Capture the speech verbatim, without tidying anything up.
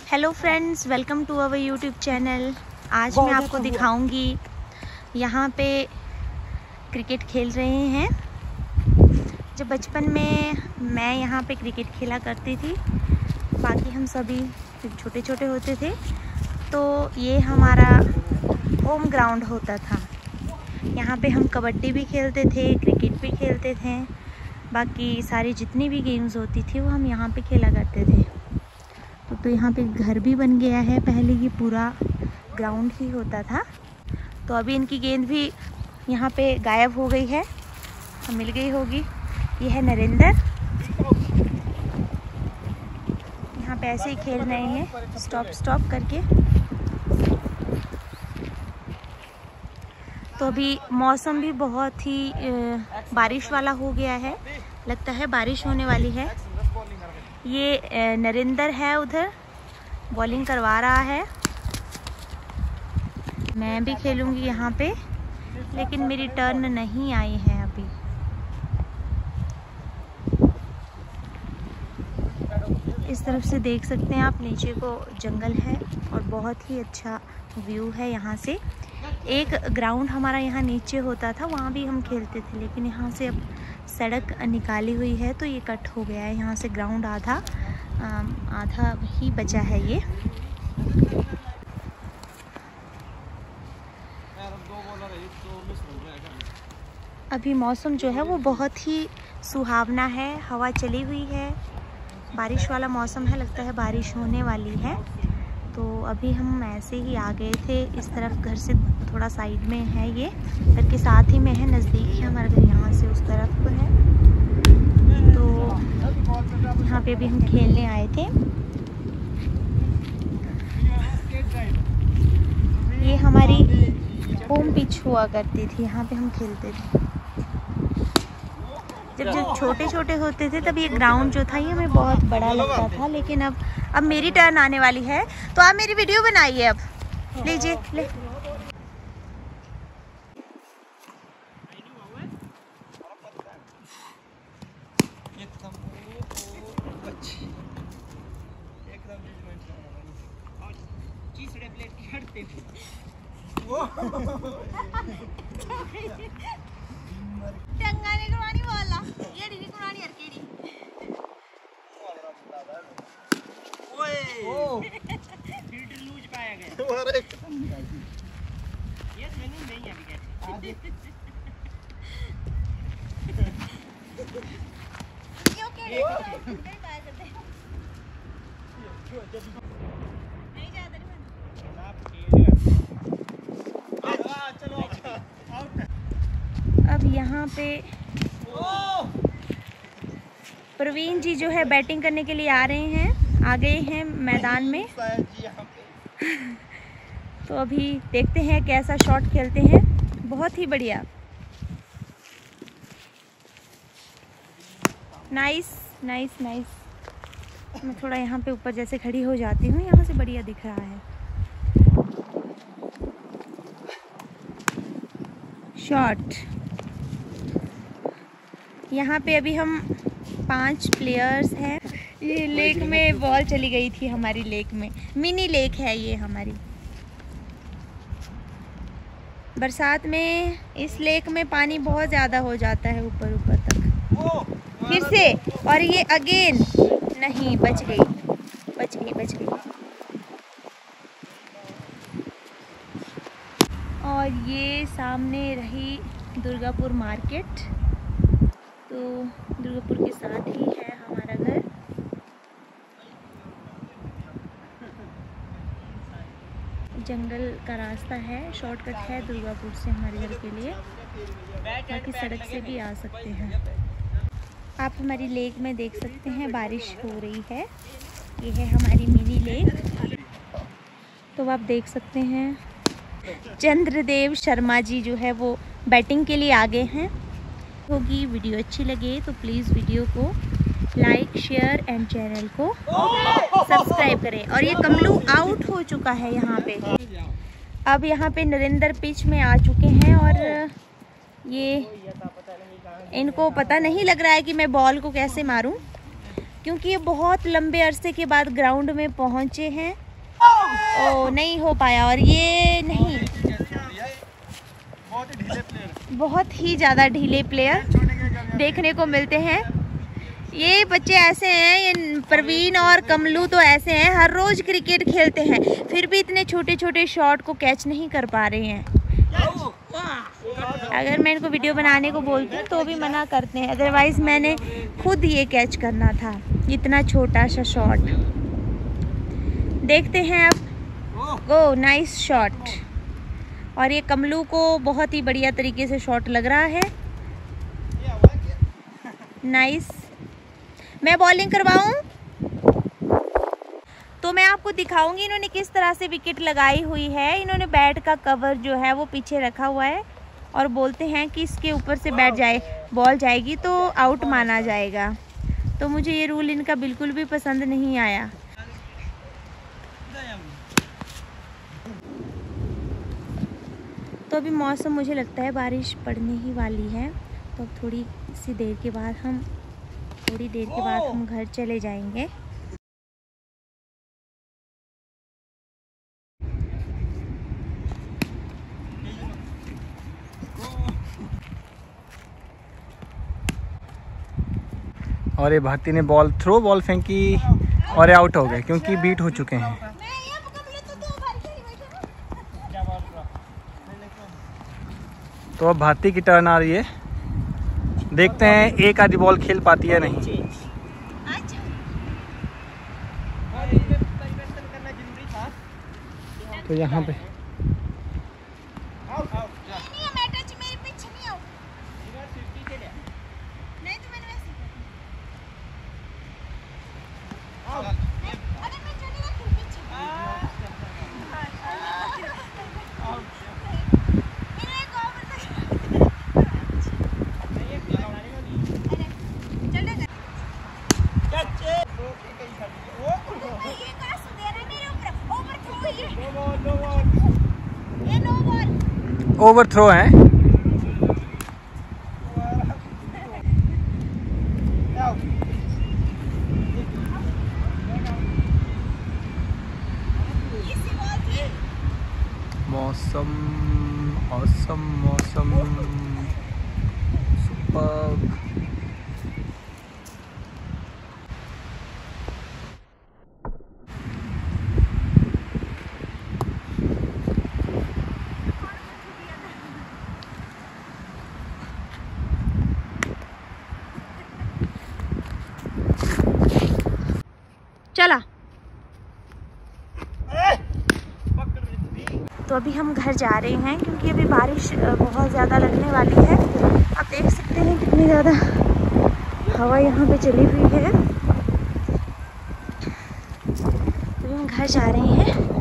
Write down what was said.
Hello friends, welcome to our YouTube channel. आज मैं आपको दिखाऊंगी यहाँ पे क्रिकेट खेल रहे हैं। जब बचपन में मैं यहाँ पे क्रिकेट खेला करती थी, बाकी हम सभी छोटे छोटे होते थे, तो ये हमारा होम ग्राउंड होता था। यहाँ पे हम कबड्डी भी खेलते थे, क्रिकेट भी खेलते थे, बाकी सारी जितनी भी गेम्स होती थी वो हम यहाँ पे खेला करते थे। तो, तो यहाँ पे घर भी बन गया है। पहले ये पूरा ग्राउंड ही होता था, तो अभी इनकी गेंद भी यहाँ पे गायब हो गई है, मिल गई होगी। ये है नरेंद्र, यहाँ पे ऐसे ही खेल रहे हैं स्टॉप स्टॉप करके। तो अभी मौसम भी बहुत ही बारिश वाला हो गया है, लगता है बारिश होने वाली है। ये नरेंद्र है, उधर बॉलिंग करवा रहा है। मैं भी खेलूंगी यहाँ पे, लेकिन मेरी टर्न नहीं आई है अभी। इस तरफ से देख सकते हैं आप, नीचे को जंगल है और बहुत ही अच्छा व्यू है यहाँ से। एक ग्राउंड हमारा यहाँ नीचे होता था, वहाँ भी हम खेलते थे, लेकिन यहाँ से अब सड़क निकाली हुई है तो ये कट हो गया है। यहाँ से ग्राउंड आधा आधा ही बचा है ये। अभी मौसम जो है वो बहुत ही सुहावना है, हवा चली हुई है, बारिश वाला मौसम है, लगता है बारिश होने वाली है। तो अभी हम ऐसे ही आ गए थे इस तरफ, घर से थोड़ा साइड में है, ये घर के साथ ही में है, नज़दीक है हमारा घर, यहाँ से उस तरफ को है। तो यहाँ पे भी हम खेलने आए थे। ये हमारी होम पिच हुआ करती थी, यहाँ पे हम खेलते थे। जब जब छोटे छोटे होते थे तब ये ग्राउंड जो था ये हमें बहुत बड़ा लगता था, लेकिन अब अब मेरी टर्न आने वाली है, तो आप मेरी वीडियो बनाइए। अब लीजिए, ले। टंगाने करवानी वाला ये डी करवानी यार केडी ओए ओ फील्ड लूज पाया गया। अरे ये मैंने नहीं अभी कैसे क्यों केडी नहीं पाया करते नहीं जाता नहीं चलो आउट। अब यहाँ पे प्रवीण जी जो है बैटिंग करने के लिए आ रहे हैं, आ गए हैं मैदान में। तो अभी देखते हैं कैसा शॉट खेलते हैं। बहुत ही बढ़िया, नाइस नाइस नाइस। मैं थोड़ा यहाँ पे ऊपर जैसे खड़ी हो जाती हूँ, यहाँ से बढ़िया दिख रहा है शॉट। यहाँ पे अभी हम पांच प्लेयर्स हैं। ये लेक में बॉल चली गई थी, हमारी लेक में, मिनी लेक है ये हमारी। बरसात में इस लेक में पानी बहुत ज़्यादा हो जाता है, ऊपर ऊपर तक। फिर से, और ये अगेन नहीं, बच गई बच गई बच गई। और ये सामने रही दुर्गापुर मार्केट। तो दुर्गापुर के साथ ही है हमारा घर। जंगल का रास्ता है, शॉर्टकट है दुर्गापुर से हमारे घर के लिए, बाकी सड़क से भी आ सकते हैं। आप हमारी लेक में देख सकते हैं बारिश हो रही है। ये है हमारी मिनी लेक। तो आप देख सकते हैं चंद्रदेव शर्मा जी जो है वो बैटिंग के लिए आगे हैं। होगी वीडियो अच्छी लगे तो प्लीज़ वीडियो को लाइक, शेयर एंड चैनल को सब्सक्राइब करें। और ये कमलू आउट हो चुका है यहाँ पे। अब यहाँ पे नरेंद्र पिच में आ चुके हैं और ये इनको पता नहीं लग रहा है कि मैं बॉल को कैसे मारूं, क्योंकि ये बहुत लंबे अरसे के बाद ग्राउंड में पहुंचे हैं। ओ नहीं हो पाया, और ये नहीं, बहुत ही ज़्यादा ढीले प्लेयर देखने को मिलते हैं। ये बच्चे ऐसे हैं, ये प्रवीण और कमलू तो ऐसे हैं, हर रोज़ क्रिकेट खेलते हैं, फिर भी इतने छोटे छोटे शॉट को कैच नहीं कर पा रहे हैं। अगर मैं इनको वीडियो बनाने को बोलती हूँ तो भी मना करते हैं, अदरवाइज़ मैंने खुद ये कैच करना था, इतना छोटा सा शॉट। देखते हैं अब। Oh nice shot. और ये कमलू को बहुत ही बढ़िया तरीके से शॉट लग रहा है। नाइस। मैं बॉलिंग करवाऊं तो मैं आपको दिखाऊंगी इन्होंने किस तरह से विकेट लगाई हुई है। इन्होंने बैट का कवर जो है वो पीछे रखा हुआ है और बोलते हैं कि इसके ऊपर से बैट जाए, बॉल जाएगी तो आउट माना जाएगा। तो मुझे ये रूल इनका बिल्कुल भी पसंद नहीं आया। तो अभी मौसम मुझे लगता है बारिश पड़ने ही वाली है, तो अब थोड़ी सी देर के बाद हम थोड़ी देर के बाद हम घर चले जाएंगे। और ये भारती ने बॉल थ्रो बॉल फेंकी और ये आउट हो गए क्योंकि बीट हो चुके हैं। तो अब भारती की टर्न आ रही है, देखते हैं एक आधी बॉल खेल पाती है नहीं। तो यहाँ पे ओवर थ्रो है। मौसम औसम मौसम सुपर। चला। तो अभी हम घर जा रहे हैं क्योंकि अभी बारिश बहुत ज़्यादा लगने वाली है। आप देख सकते हैं कितनी ज़्यादा हवा यहाँ पे चली हुई है। तो हम घर जा रहे हैं।